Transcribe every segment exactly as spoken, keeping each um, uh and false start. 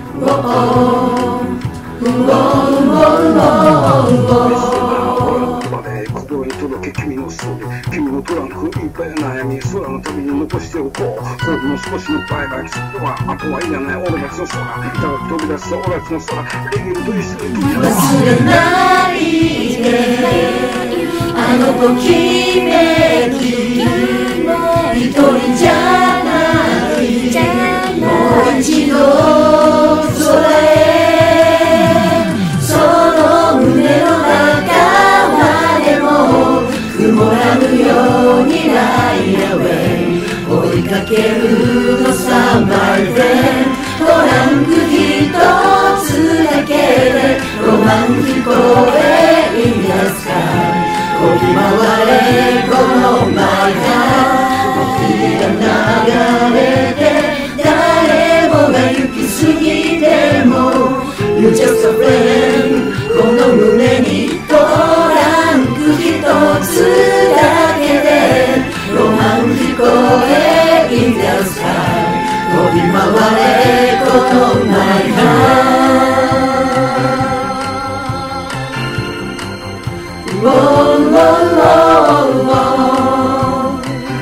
心に届け君のソウル、君のトランクいっぱい悩み、空の旅に残しておこう。甲府の少しのバイバイ、きっとはあとはいらない俺たちの空、高く飛び出す俺たちの空、レゲルと一緒に忘れないであのときめき、一人じゃないもう一度空へ、その胸の中までも曇らぬようにライアウェイ追いかけるのさマイフレンド、トランク一つだけでロマン聞こえいいですか、飛び回れこのマイハート、時が流れて誰もが行き過ぎても You just a friend、 この胸にトランク一つだけでロマン聞こえいいですか、飛び回れこのマイハート。Whoa, whoa, whoa, whoa.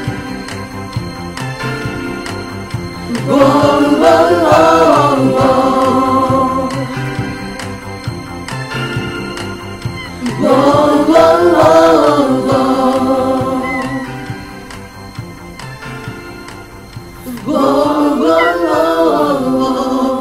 Whoa, whoa, whoa, whoa. Whoa, whoa, whoa, whoa. Whoa, whoa, whoa, whoa.